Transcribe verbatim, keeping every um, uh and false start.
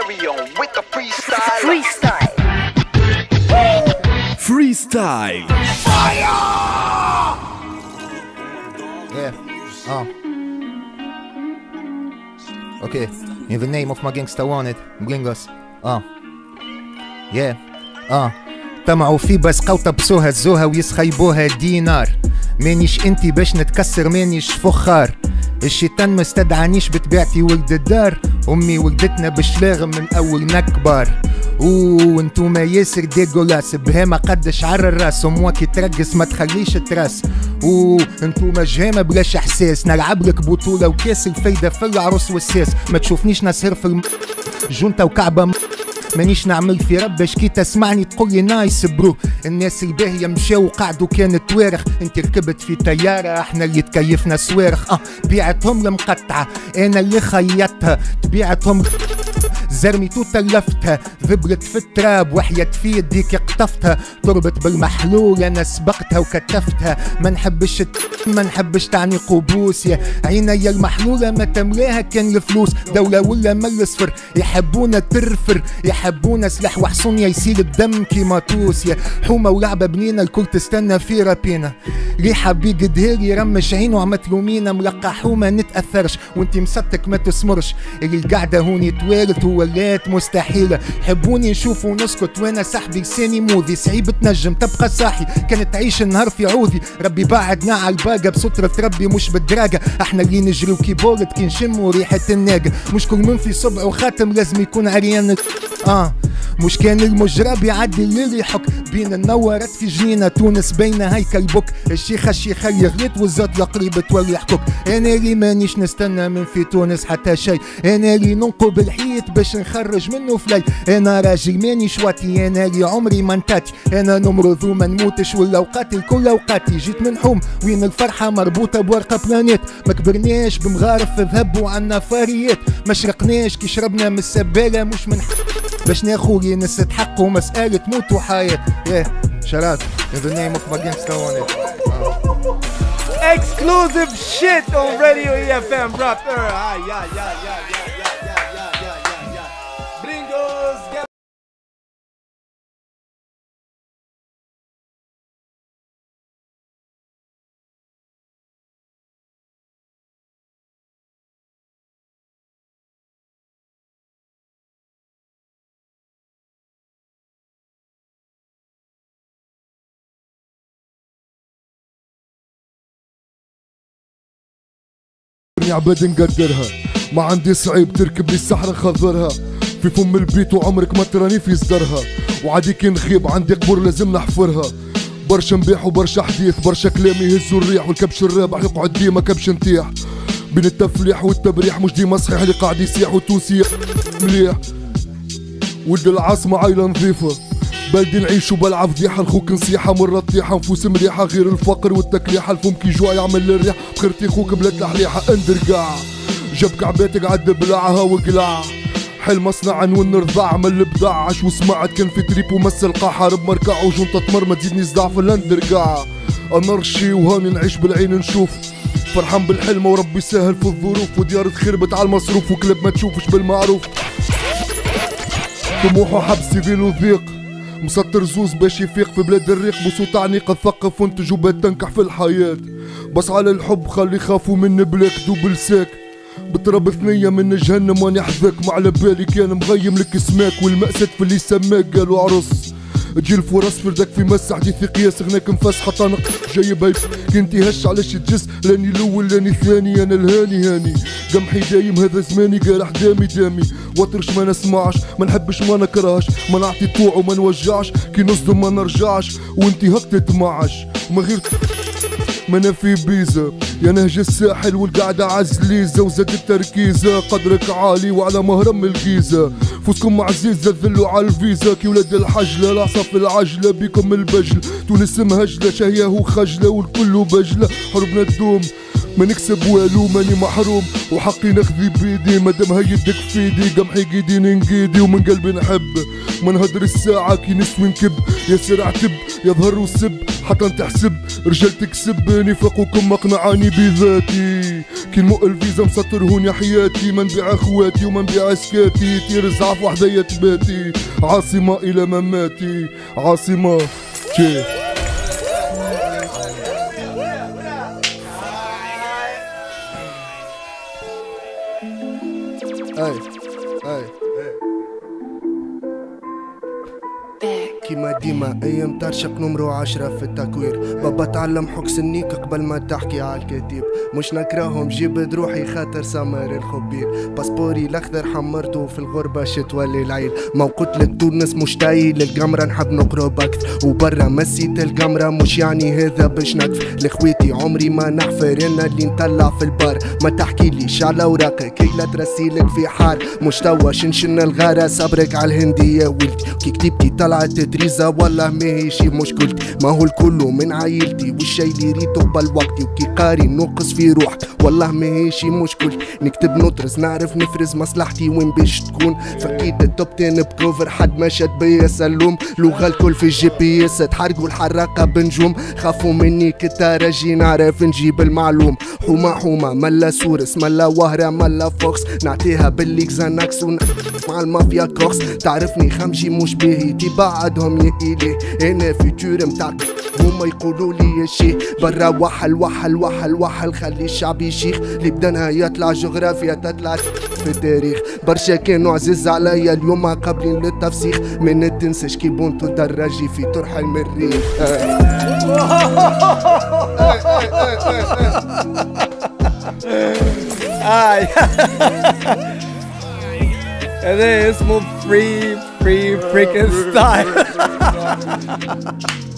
carry on with the freestyle. Freestyle. Freestyle. Fire! Yeah. Uh. Okay. In the name of my gangsta wanted, bring us. Uh. Yeah. Uh. طمعوا في بس قوطبسوها زوها ويسخيبوها دينار. مانيش انتي باش نتكسر مانيش فخار. الشيطان ما استدعانيش بطبيعتي ولد الدار. امي ولدتنا بالشلاغم من اول نكبار. اوه انتوما ياسر ديغولاس بهامة قدش عر الراس وموا كي ترقص ما تخليش تراس. اوه انتوما جهامة بلاش احساس نلعب لك بطولة وكاس الفايدة في العروس والساس. ما تشوفنيش نسهر في الم... جونتا وكعبة م... مانيش نعمل في ربش كي تسمعني تقولي نايس برو. الناس الباهية مشاو وقعدوا كانت توارخ. انت ركبت في طيارة احنا اللي تكيفنا صوارخ. اه بيعتهم المقطعة انا اللي خيطها. تبيعتهم زرميتو تلفتها ذبرت في التراب وحياة في يديك قطفتها. تربط بالمحلول انا سبقتها وكتفتها. ما نحبش ما نحبش تعني قبوس يا عيني المحلولة ما تملاها كان الفلوس. دولة ولا من الصفر يحبونا ترفر يحبونا سلاح وحصون يسيل الدم كيما توس يا حومة ولعبة بنينا الكل تستنى في رابينا. ريحة بيق دهيري رمش عينه عم تلومينا ملقى حومة نتأثرش وانتي مصدق ما تسمرش. اللي القعدة هوني توالت وولات مستحيلة. حبوني نشوفوا نسكت وانا سحبي لساني موذي. صعيب تنجم تبقى صاحي كانت تعيش النهار في عوذي. ربي بعدنا على الباقة بسترة ربي مش بالدراجة. احنا اللي نجريو كيبورد كي نشموا ريحة الناقة. مش كل من في صبع وخاتم لازم يكون عريان. اه مش كان المجرى بيعدي الليل يحك بين النورات في جنينة تونس بين هيكل بوك. الشيخة الشيخة يغلط والزات لقريب تولي حكوك. انا اللي مانيش نستنى من في تونس حتى شي. انا اللي ننقب الحيط باش نخرج منه فلي. انا راجل مانيش واتي انا اللي عمري ما نتاتي. انا نمرض وما نموتش ولا اوقاتي الكل اوقاتي. جيت من حوم وين الفرحة مربوطة بورقة بلانيت. ما كبرناش بمغارف ذهب وعنا فاريات. ما شرقناش كي شربنا من السبالة مش من باش ناخوي نسد حق ومسألة موت وحياة. yeah شرات in the name of my gangsta wanted. Exclusive shit on Radio E F M rapper. Ah, yeah, yeah, yeah, yeah, yeah, yeah, yeah, yeah, yeah. Bringos, get عباد نقدرها. ما عندي صعيب تركب لي السحرة خضرها. في فم البيت وعمرك ما تراني في صدرها. وعادي كي نخيب عندي قبور لازم نحفرها. برشا نبيح وبرشا حديث برشا كلام يهزوا الريح. والكبش الرابح يقعد ديما كبش نتيح. بين التفليح والتبريح مش ديما صحيح اللي قاعد يسيح وتوسيح مليح. ولد العاصمة عايلة نظيفة بلدي نعيشو بلعب فضيحة. نخوك نصيحة مرة طيحة نفوس مريحة غير الفقر والتكليحة. الفم كي جوع يعمل الريح بخيرتي خوك بلا تحليحة. اندر قاع جاب كعباتك عد بلعها وقلع. حل مصنع ونرضع من الابداع. عش وسمعت كان في تريب ومثل قاع. حارب مركع وجنطة تمر ما تزيدني صداع في الاندر قاع. انا رشي وهاني نعيش بالعين نشوف. فرحان بالحلمة وربي سهل في الظروف. وديار تخربت على المصروف وكلب ما تشوفش بالمعروف. طموح وحبس سيفيل وضيق مسطر زوز باش يفيق في بلاد الريق. بصوت عنيق الثقف وانتج وبات تنكح في الحياة. بس على الحب خلي يخافوا من بلاك دوبل ساك. بتراب ثنية من جهنم وانا حذاك. ما على بالي كان مغيم لك سماك. والمأساة في اللي سماك قالوا عرس. تجي الفرص فردك في مس حديث قياس. غناك مفسحة طنق جايب هيف كنتي هش علاش تجس. لاني الاول لاني الثاني انا الهاني هاني. قمحي دايم هذا زماني قارح دامي دامي. وطرش ما نسمعش ما نحبش ما نكرهش. ما نعطي طوع وما نوجعش. كي نصدم ما نرجعش. وانتي هك تتمعش ما غير ما انا في بيزا. يا نهج الساحل والقعدة عزليزة. وزاد التركيزة قدرك عالي وعلى مهرم الجيزة. فوزكم عزيزة ذلوا على الفيزا. كي ولاد الحجلة العصا في العجلة بيكم البجل. تونس مهجلة شهية وخجلة والكل بجلة. حربنا تدوم ما نكسب والو ماني محروم وحقي نخذي بيدي مادام هيدك في ايدي قمحي قيدي ننقيدي ومن قلبي نحب ما نهدر الساعة كي نسوي نكب يا سرع تب يظهر وسب حتى تحسب رجال تكسب نفاقكم مقنعاني بذاتي كي نمق الفيزا مسطر هون يا حياتي ما نبيع اخواتي وما نبيع سكاتي طير زعف وحديا تباتي عاصمة الى مماتي عاصمة تشي اي اي كيما ديما ايام ترشق نمرو عشرة في التكوير بابا تعلم حك سنيك قبل ما تحكي عالكتيب مش نكرههم جيب دروحي خاطر سمر الخبير باسبوري الاخضر حمرته في الغربة شتوى العيل موقوت لتونس مشتاي للقمرة نحب نقرب اكثر وبرا مسيت القمرة مش يعني هذا باش نكفر لخويتي عمري ما نحفر انا اللي نطلع في البار ما تحكي ليش على اوراقك كي لا ترسيلك في حار مش توا شنشن الغارة صبرك على الهندي يا ولدي كي كتبتي طلعت تريزا والله ماهيشي مشكلتي ما هو الكل من عائلتي والشي اللي ريتو بالوقتي وكي قاري نقص في روحك والله ماهيشي مشكلتي نكتب نطرز نعرف نفرز مصلحتي وين باش تكون فكيت التوب تين بكوفر حد ما شد بيا سلوم لغة الكل في الجي بي اس تحرقوا الحراقة بنجوم خافوا مني كتارجي نعرف نجيب المعلوم حومة حومة ملا سورس ملا وهرة ملا فوكس نعطيها باللي كزانكس مع المافيا كوكس تعرفني خمجي مش باهي بعدهم يهيلي انا فيتور متاع هما يقولوا لي يا شيخ برا وحل وحل وحل وحل خلي الشعب يشيخ اللي بدنا يطلع جغرافيا تطلع في التاريخ برشا كانوا عزيز عليا اليوم قابلين للتفسيخ ما تنساش كي بونتو دراجي في طرح المريخ هذا اسمه فري فري فريكن ستايل